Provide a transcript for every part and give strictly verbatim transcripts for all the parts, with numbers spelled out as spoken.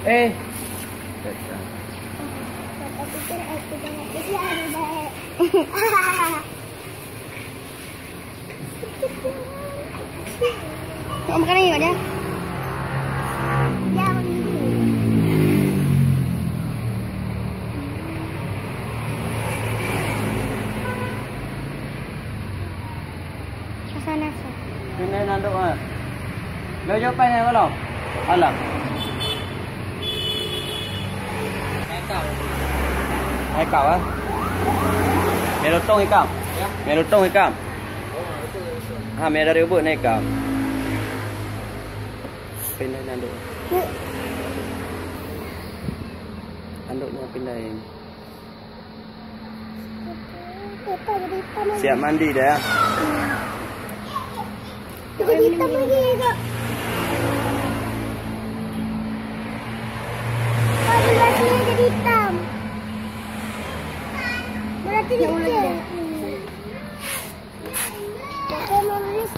Eh. Mau makan lagi nggak dia? Ya, sana sah. Sini nanduk ah. Lo jawapan yang kalau? Alam. Hai kau ah. Melotong ikam. Ya. Melotong ikam. Ha, mẹ dari ubud naik kau. Pindah nanduk. Nanduknya pindahin. Siap mandi dah ya. Jadi hitam lagi kak. Kalau rasanya jadi hitam. Berarti dia kecil. Pakai nulis.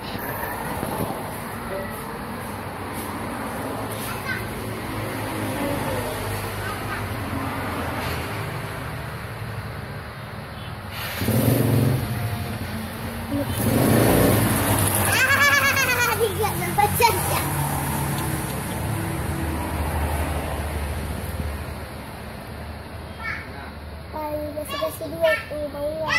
Kasih duit tu bayar.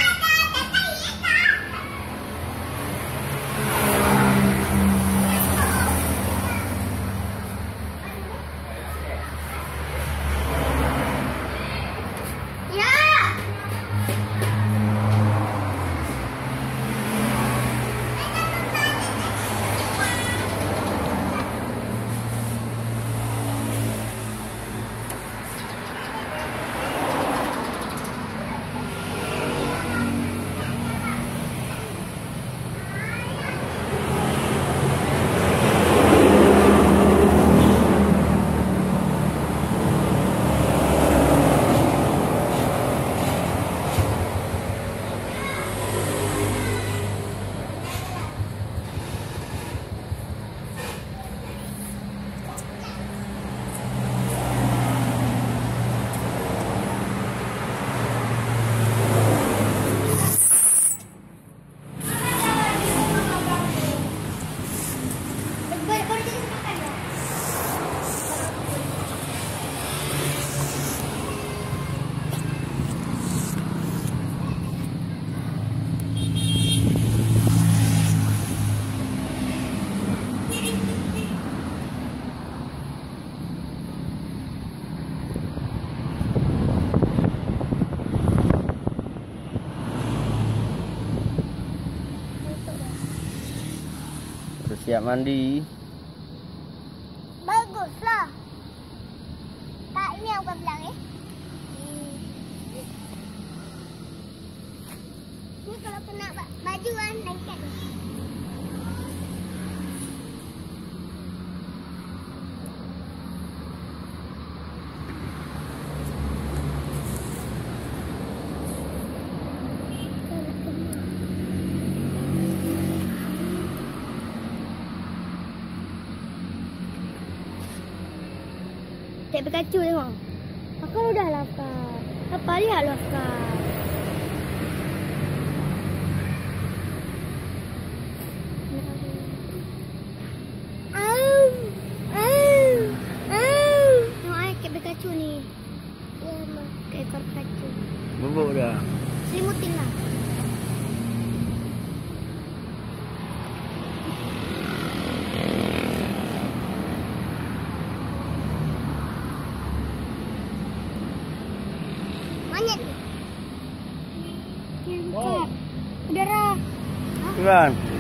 Siap mandi. Baguslah. Tak ini yang kau bilang eh. Ni kalau kena baju kan lengket. Cik Pikachu tengok. Aku udah lapar. Apa lihat lapar. Au. Au. Au. Tengok ai Cik Pikachu ni. Ya, mak. Kayak ekor Pikachu. Bubuk dah. Selimutin lah. Monyet ni. Wow. Udara. Tuan.